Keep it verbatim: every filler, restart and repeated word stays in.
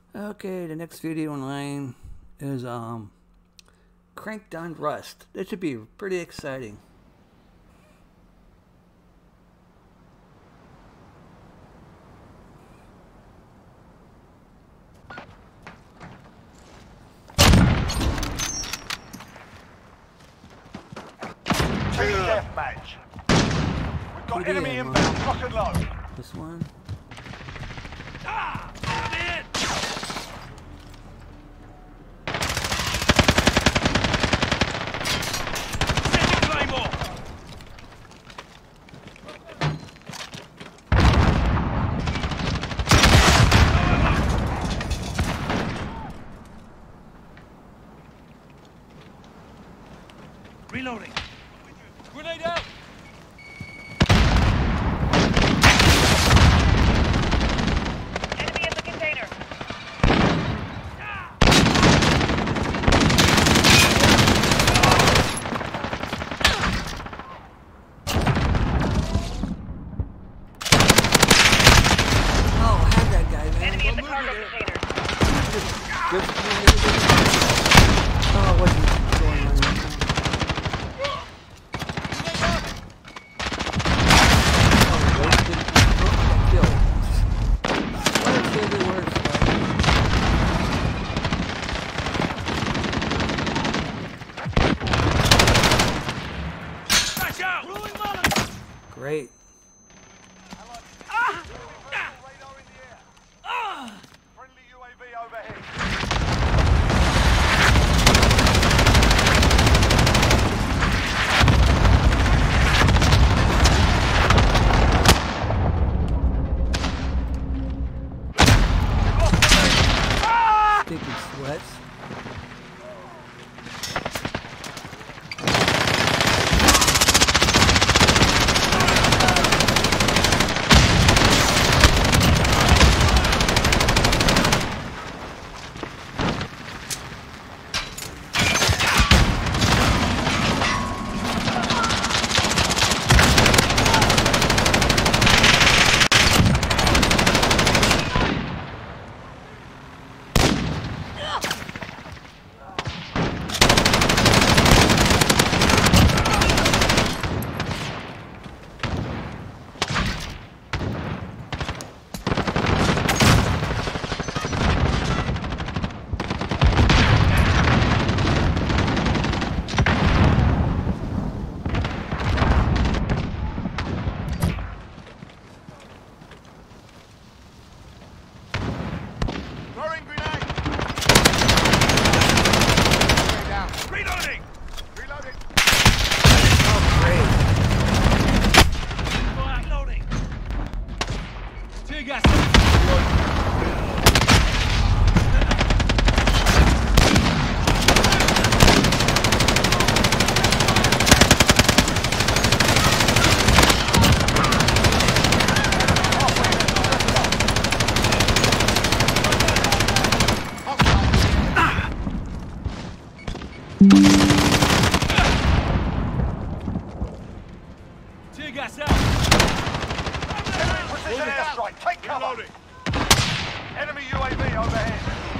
Okay, the next video in line is um, Cranked on Rust. This should be pretty exciting. Team deathmatch. We've got enemy inbound, lock and load. This one. Ah, I'm in. Sending Claymore. Reloading. Grenade out. Enemy at the container. Oh, I had that guy, man. Enemy at the cargo container. Just, oh, what's going on right now? Oh, wasted. Oh, got killed. What if they were Flash out. Rolling mullet. great. Ah! Radar in the air. Ah! Friendly U A V overhead. Sticky sweats. Throwing grenade. Reloading. Reloading. Oh, great. Reloading. Tear gas. Tear gas out. Enemy precision airstrike. Take cover. Enemy U A V overhead.